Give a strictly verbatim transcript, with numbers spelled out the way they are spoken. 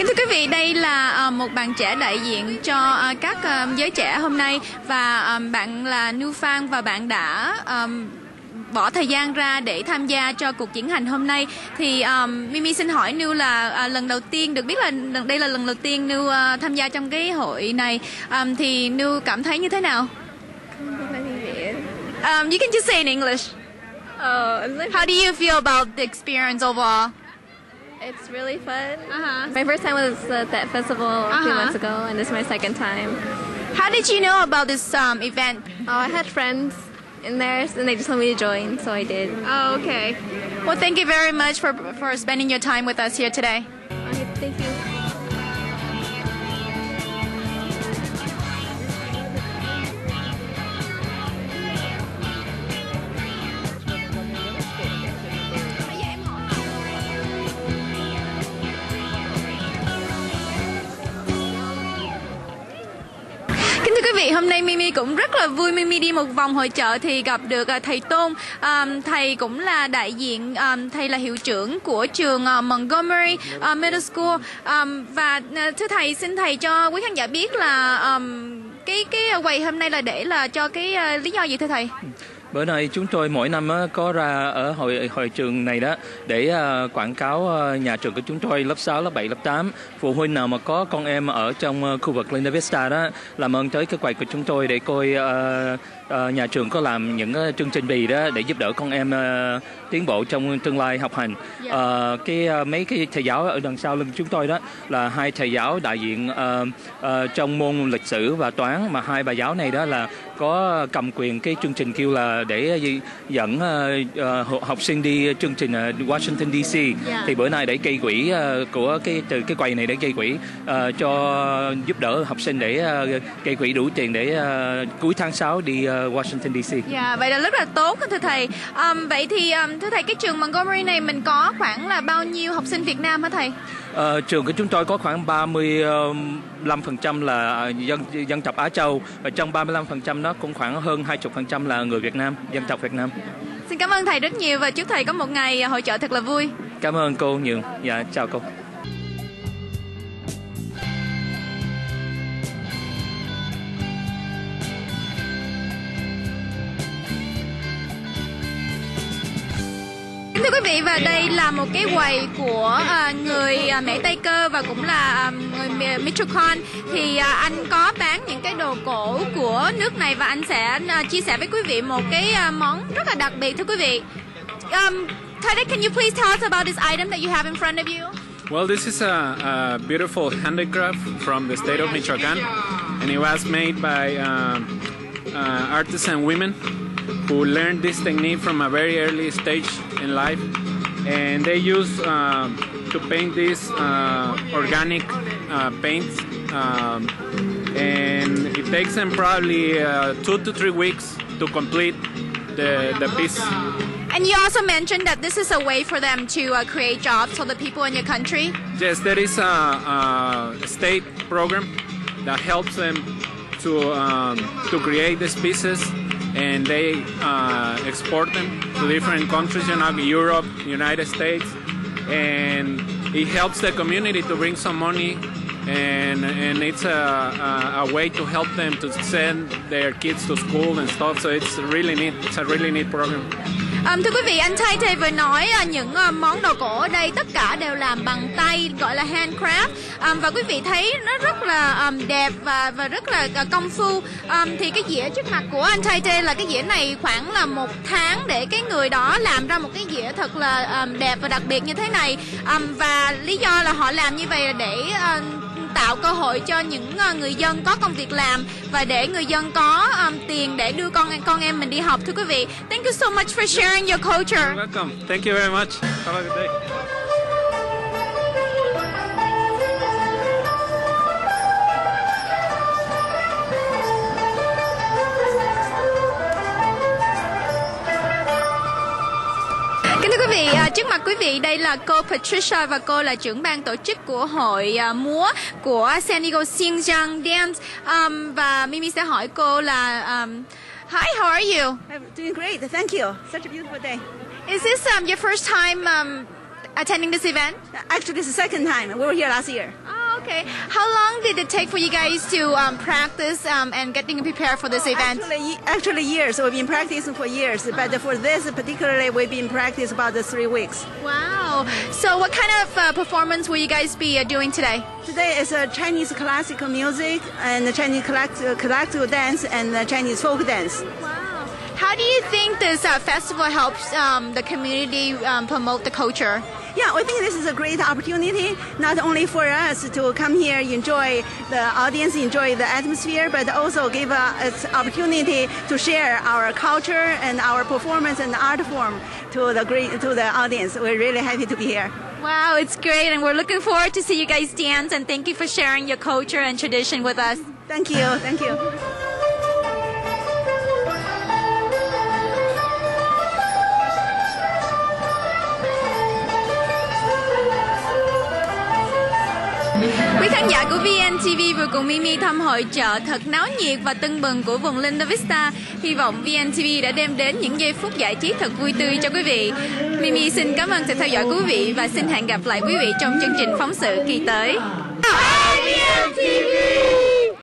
thưa quý vị, đây là uh, một bạn trẻ đại diện cho uh, các uh, giới trẻ hôm nay, và um, bạn là Nu Phan và bạn đã um, bỏ thời gian ra để tham gia cho cuộc diễn hành hôm nay. Thì um, Mimi xin hỏi Nu là uh, lần đầu tiên, được biết là đây là lần đầu tiên Nu uh, tham gia trong cái hội này, um, thì Nu cảm thấy như thế nào? Um, you can just say in English. Oh, How do you feel about the experience overall? it's really fun. Uh-huh. My first time was at that festival a few Uh-huh. months ago, and this is my second time. How did you know about this um, event? Oh, I had friends in there, and they just told me to join, so I did. Oh, okay. Well, thank you very much for for spending your time with us here today. Okay, thank you. Kính thưa quý vị, hôm nay Mimi cũng rất là vui. Mimi đi một vòng hội chợ thì gặp được uh, thầy Tôn. Um, thầy cũng là đại diện, um, thầy là hiệu trưởng của trường uh, Montgomery uh, Middle School. Um, và uh, thưa thầy, xin thầy cho quý khán giả biết là um, cái cái quầy hôm nay là để là cho cái uh, lý do gì thưa thầy? Bữa nay chúng tôi mỗi năm có ra ở hội hội trường này đó để uh, quảng cáo uh, nhà trường của chúng tôi lớp sáu, lớp bảy, lớp tám. Phụ huynh nào mà có con em ở trong uh, khu vực Linda Vista đó làm ơn tới cái quầy của chúng tôi để coi uh, uh, nhà trường có làm những uh, chương trình gì đó để giúp đỡ con em uh, tiến bộ trong tương lai học hành. Yeah. Uh, cái uh, mấy cái thầy giáo ở đằng sau lưng chúng tôi đó là hai thầy giáo đại diện uh, uh, trong môn lịch sử và toán, mà hai bà giáo này đó là có cầm quyền cái chương trình kêu là để dẫn uh, uh, học sinh đi chương trình uh, Washington đê xê. Yeah. Thì bữa nay để gây quỹ uh, của cái từ cái quầy này để gây quỹ uh, cho giúp đỡ học sinh để uh, gây quỹ đủ tiền để uh, cuối tháng sáu đi uh, Washington đê xê. Dạ, vậy là rất là tốt thưa thầy. Um, vậy thì um, thưa thầy, cái trường Montgomery này mình có khoảng là bao nhiêu học sinh Việt Nam hả thầy? Uh, trường của chúng tôi có khoảng ba mươi lăm phần trăm là dân dân tộc Á Châu, và trong ba mươi lăm phần trăm đó cũng khoảng hơn hai mươi phần trăm là người Việt Nam, dân tộc Việt Nam. Xin cảm ơn thầy rất nhiều và chúc thầy có một ngày hội chợ thật là vui. Cảm ơn cô nhiều. Dạ, chào cô. Thưa quý vị, và đây là một cái quầy của uh, người uh, mẹ Tây Cơ và cũng là uh, người Michoacan. Thì uh, anh có bán những cái đồ cổ của nước này và anh sẽ uh, chia sẻ với quý vị một cái uh, món rất là đặc biệt thưa quý vị. Um, Tade, can you please tell us about this item that you have in front of you? Well, this is a, a beautiful handicraft from the state of Michoacan, and it was made by uh, uh, artisan women who learned this technique from a very early stage in life, and they use uh, to paint these uh, organic uh, paints, um, and it takes them probably uh, two to three weeks to complete the, the piece. And you also mentioned that this is a way for them to uh, create jobs for the people in your country. Yes, there is a, a state program that helps them to um, to create these pieces, and they uh, export them to different countries, you know, Europe, United States, and it helps the community to bring some money, and and it's a, a, a way to help them to send their kids to school and stuff. So it's really neat. It's a really neat program. Um, thưa quý vị, anh Tade vừa nói uh, những uh, món đồ cổ ở đây tất cả đều làm bằng tay, gọi là handcraft, um, và quý vị thấy nó rất là um, đẹp và và rất là uh, công phu. Um, thì cái dĩa trước mặt của anh Tade là cái dĩa này khoảng là một tháng để cái người đó làm ra một cái dĩa thật là um, đẹp và đặc biệt như thế này. Um, và lý do là họ làm như vậy là để uh, tạo cơ hội cho những uh, người dân có công việc làm và để người dân có um, tiền để đưa con con em mình đi học. Thưa quý vị, thank you so much for sharing your culture. You're welcome. Thank you very much. Have a good day. Kính thưa quý vị, à, trước mặt quý vị đây là cô Patricia và cô là trưởng ban tổ chức của hội à, múa của San Diego Xinjiang Dance. Um, và Mimi sẽ hỏi cô là um, Hi, how are you? I'm doing great, thank you. Such a beautiful day. Is this um, your first time um, attending this event? Actually, it's the second time. We were here last year. Oh, Okay. How long did it take for you guys to um, practice um, and getting prepared for this event? Actually, actually years. We've been practicing for years, but for this particularly, we've been practicing about the three weeks. Wow. So what kind of uh, performance will you guys be uh, doing today? Today is uh, Chinese classical music and Chinese classical, classical dance and uh, Chinese folk dance. Wow. How do you think this uh, festival helps um, the community um, promote the culture? Yeah, I think this is a great opportunity, not only for us to come here, enjoy the audience, enjoy the atmosphere, but also give us opportunity to share our culture and our performance and art form to the great to the audience. We're really happy to be here. Wow, it's great, and we're looking forward to see you guys dance. And thank you for sharing your culture and tradition with us. Thank you, thank you. Quý khán giả của vê en tê vê vừa cùng Mimi thăm hội chợ thật náo nhiệt và tưng bừng của vùng Linda Vista. Hy vọng vê en tê vê đã đem đến những giây phút giải trí thật vui tươi cho quý vị. Mimi xin cảm ơn sự theo dõi của quý vị và xin hẹn gặp lại quý vị trong chương trình phóng sự kỳ tới. vê en tê vê